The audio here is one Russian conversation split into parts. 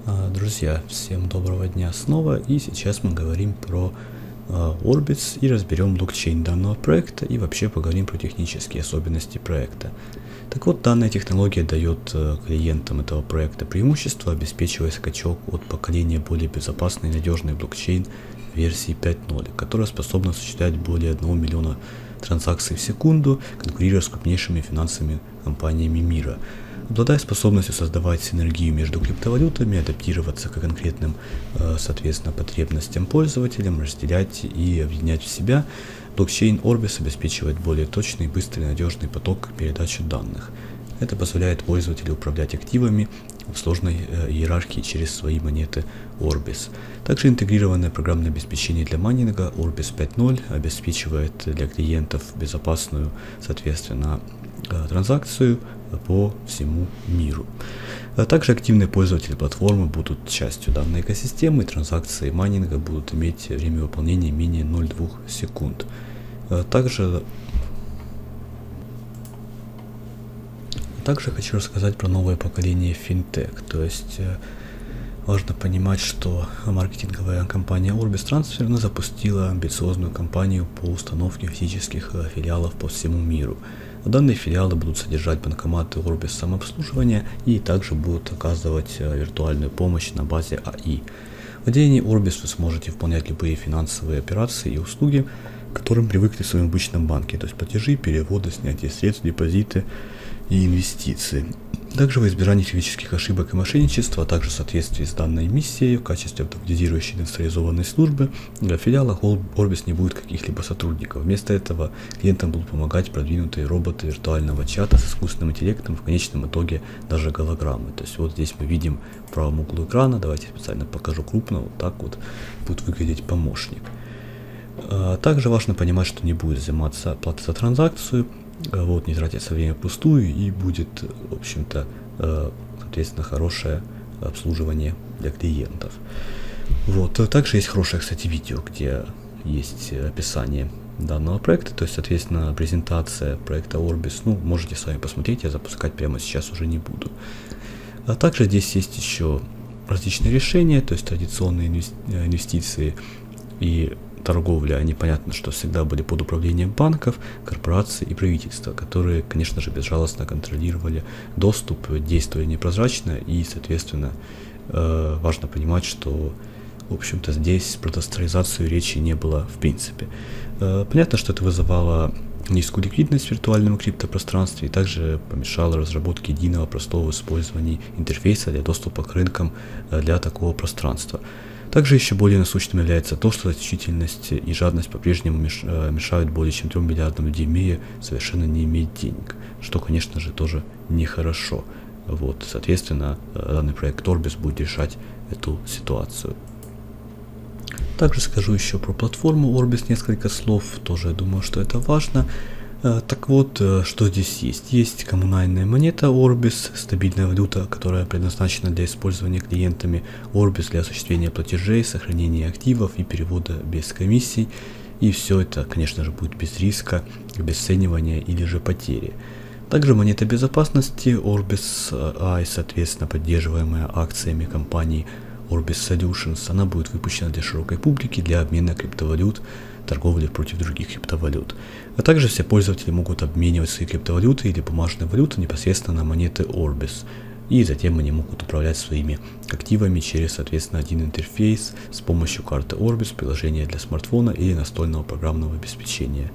Друзья, всем доброго дня снова, и сейчас мы говорим про Orbitz и разберем блокчейн данного проекта и вообще поговорим про технические особенности проекта. Так вот, данная технология дает клиентам этого проекта преимущество, обеспечивая скачок от поколения более безопасной и надежной блокчейн версии 5.0, которая способна осуществлять более 1 миллиона транзакций в секунду, конкурируя с крупнейшими финансовыми компаниями мира. Обладая способностью создавать синергию между криптовалютами, адаптироваться к конкретным, соответственно, потребностям пользователям, разделять и объединять в себя, блокчейн Orbitz обеспечивает более точный, быстрый и надежный поток передачи данных. Это позволяет пользователю управлять активами в сложной иерархии через свои монеты Orbitz. Также интегрированное программное обеспечение для майнинга Orbitz 5.0 обеспечивает для клиентов безопасную, соответственно, транзакцию по всему миру. Также активные пользователи платформы будут частью данной экосистемы, и транзакции майнинга будут иметь время выполнения менее 0,2 секунд. Также хочу рассказать про новое поколение финтех. То есть важно понимать, что маркетинговая компания Orbitz Transfer запустила амбициозную кампанию по установке физических филиалов по всему миру. Данные филиалы будут содержать банкоматы Orbitz самообслуживания и также будут оказывать виртуальную помощь на базе АИ. В отделении Orbitz вы сможете выполнять любые финансовые операции и услуги, к которым привыкли в своем обычном банке, то есть платежи, переводы, снятие средств, депозиты и инвестиции. Также во избежание физических ошибок и мошенничества, а также в соответствии с данной миссией в качестве автоматизирующей децентрализованной службы для филиала Orbitz не будет каких-либо сотрудников. Вместо этого клиентам будут помогать продвинутые роботы виртуального чата с искусственным интеллектом, в конечном итоге даже голограммы. То есть вот здесь мы видим в правом углу экрана, давайте специально покажу крупно, вот так вот будет выглядеть помощник. Также важно понимать, что не будет взиматься плата за транзакцию, не тратится время впустую, и будет, в общем-то, соответственно, хорошее обслуживание для клиентов. Также есть хорошее, кстати, видео, где есть описание данного проекта, то есть, соответственно, презентация проекта Orbitz, можете сами посмотреть, я запускать прямо сейчас уже не буду. Также здесь есть еще различные решения, то есть традиционные инвестиции и торговля, они, понятно, что всегда были под управлением банков, корпораций и правительства, которые, конечно же, безжалостно контролировали доступ, действуя непрозрачно, и, соответственно, важно понимать, что, в общем-то, здесь про централизацию речи не было в принципе. Понятно, что это вызывало низкую ликвидность в виртуальном криптопространстве и также помешало разработке единого простого использования интерфейса для доступа к рынкам для такого пространства. Также еще более насущным является то, что расточительность и жадность по-прежнему мешают более чем 3 миллиардам людей в мире совершенно не иметь денег, что, конечно же, тоже нехорошо. Соответственно, данный проект Orbitz будет решать эту ситуацию. Также скажу еще про платформу Orbitz несколько слов, тоже я думаю, что это важно. Так вот, что здесь есть? Есть коммунальная монета Orbitz, стабильная валюта, которая предназначена для использования клиентами Orbitz для осуществления платежей, сохранения активов и перевода без комиссий. И все это, конечно же, будет без риска, обесценивания или же потери. Также монета безопасности Orbitz AI, соответственно, поддерживаемая акциями компании Orbitz Solutions, она будет выпущена для широкой публики для обмена криптовалют, торговли против других криптовалют. А также все пользователи могут обменивать свои криптовалюты или бумажные валюты непосредственно на монеты Orbitz. И затем они могут управлять своими активами через, соответственно, один интерфейс с помощью карты Orbitz, приложения для смартфона или настольного программного обеспечения.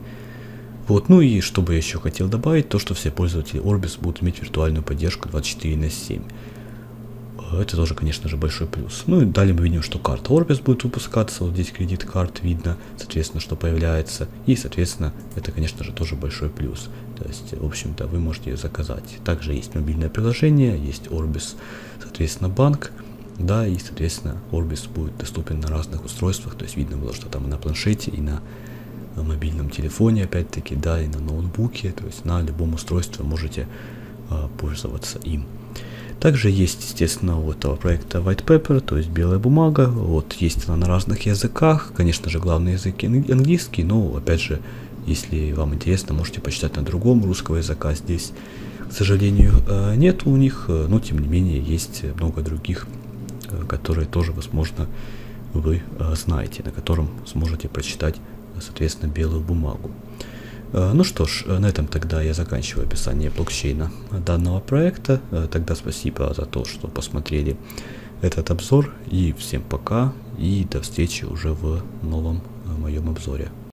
И что бы я еще хотел добавить, то что все пользователи Orbitz будут иметь виртуальную поддержку 24/7. Это тоже, конечно же, большой плюс. И далее мы видим, что карта Orbitz будет выпускаться. Вот здесь кредит карт видно, соответственно, что появляется. И, соответственно, это, конечно же, тоже большой плюс. То есть, в общем-то, вы можете ее заказать. Также есть мобильное приложение, есть Orbitz, соответственно, банк. Да, и, соответственно, Orbitz будет доступен на разных устройствах. То есть, видно было, что там и на планшете, и на мобильном телефоне, опять-таки, да, и на ноутбуке. То есть, на любом устройстве можете пользоваться им. Также есть, естественно, у этого проекта white paper, то есть белая бумага. Есть она на разных языках. Конечно же, главный язык английский, но, опять же, если вам интересно, можете почитать на другом. Русского языка здесь, к сожалению, нет у них, но, тем не менее, есть много других который тоже, возможно, вы знаете, на котором сможете прочитать, соответственно, белую бумагу. Ну что ж, на этом тогда я заканчиваю описание блокчейна данного проекта. Тогда спасибо за то, что посмотрели этот обзор, и всем пока, и до встречи уже в новом моем обзоре.